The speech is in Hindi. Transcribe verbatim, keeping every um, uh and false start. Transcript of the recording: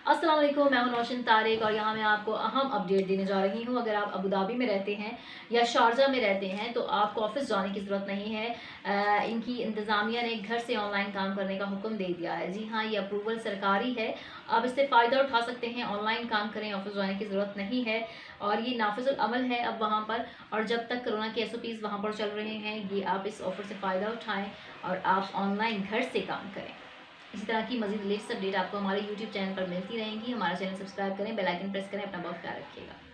अस्सलाम वालेकुम, मैं हूं नौशीन तारिक और यहाँ मैं आपको अहम अपडेट देने जा रही हूँ। अगर आप अबू धाबी में रहते हैं या शारजा में रहते हैं तो आपको ऑफिस जाने की ज़रूरत नहीं है। आ, इनकी इंतज़ामिया ने घर से ऑनलाइन काम करने का हुक्म दे दिया है। जी हाँ, ये अप्रूवल सरकारी है, आप इससे फ़ायदा उठा सकते हैं। ऑनलाइन काम करें, ऑफिस जाने की ज़रूरत नहीं है और ये नाफिजुल अमल है अब वहाँ पर। और जब तक कोरोना के एस ओ पीज़ वहाँ पर चल रहे हैं, ये आप इस ऑफ़र से फ़ायदा उठाएँ और आप ऑनलाइन घर से काम करें। इसी तरह की मज़ीद लेटेस्ट अपडेट आपको हमारे यूट्यूब चैनल पर मिलती रहेंगी। हमारा चैनल सब्सक्राइब करें, बेल आइकन प्रेस करें। अपना बहुत ख्याल रखिएगा।